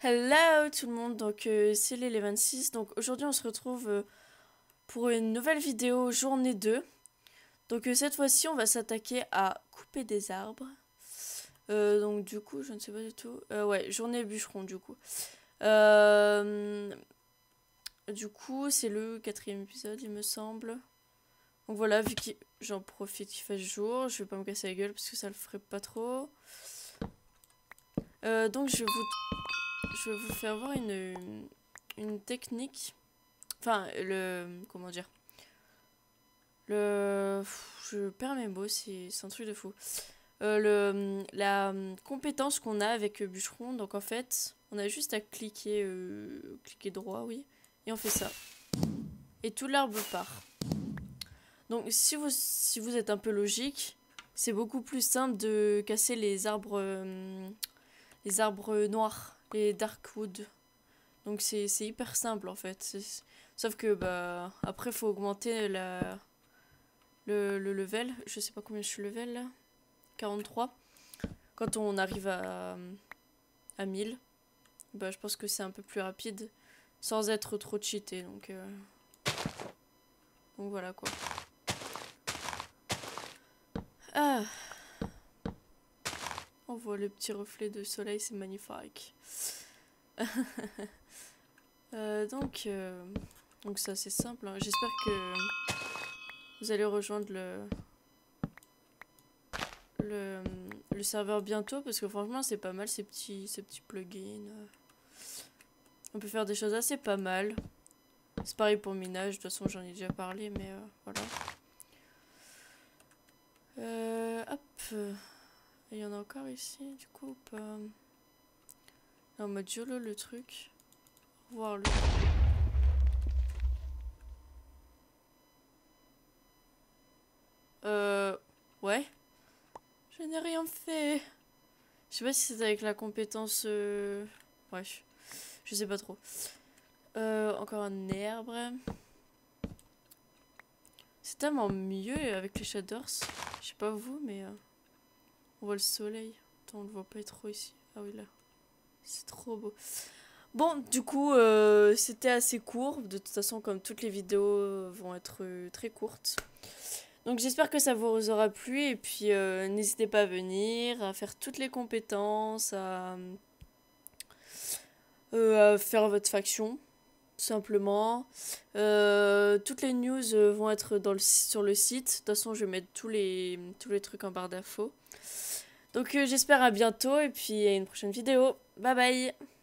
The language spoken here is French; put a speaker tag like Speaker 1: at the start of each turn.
Speaker 1: Hello tout le monde, donc c'est les 26. Donc aujourd'hui on se retrouve pour une nouvelle vidéo journée 2. Donc cette fois-ci on va s'attaquer à couper des arbres. Donc du coup je ne sais pas du tout. Ouais, journée bûcheron du coup. Du coup c'est le 4e épisode il me semble. Donc voilà, vu que j'en profite qu'il fasse jour, je vais pas me casser la gueule parce que ça le ferait pas trop. Donc je vais vous faire voir une technique. Enfin, comment dire. Je perds mes mots, c'est un truc de fou. La compétence qu'on a avec Bûcheron, donc en fait, on a juste à cliquer droit, oui. Et on fait ça. Et tout l'arbre part. Donc si vous êtes un peu logique, c'est beaucoup plus simple de casser les arbres noirs, les darkwood. Donc c'est hyper simple en fait. Sauf que bah après faut augmenter le level. Je sais pas combien je suis level là. 43. Quand on arrive à 1000, bah je pense que c'est un peu plus rapide sans être trop cheaté. Donc voilà quoi. Ah, on voit le petit reflet de soleil, c'est magnifique. Donc ça c'est simple, hein. J'espère que vous allez rejoindre le serveur bientôt parce que franchement c'est pas mal ces petits plugins. On peut faire des choses assez pas mal. C'est pareil pour minage, de toute façon j'en ai déjà parlé mais voilà. Hop. Il y en a encore ici du coup ou pas? En mode YOLO le truc. Voir le... Ouais. Je n'ai rien fait. Je sais pas si c'est avec la compétence... Bref. Je sais pas trop. Encore un herbe. C'est tellement mieux avec les shaders. Je sais pas vous, mais... on voit le soleil. Attends, on le voit pas trop ici. Ah oui, là. C'est trop beau. Bon, du coup, c'était assez court. De toute façon, comme toutes les vidéos vont être très courtes. Donc j'espère que ça vous aura plu. Et puis, n'hésitez pas à venir, à faire toutes les compétences, à faire votre faction. Simplement. Toutes les news vont être sur le site. De toute façon, je vais mettre tous les trucs en barre d'infos. Donc j'espère à bientôt et puis à une prochaine vidéo. Bye bye!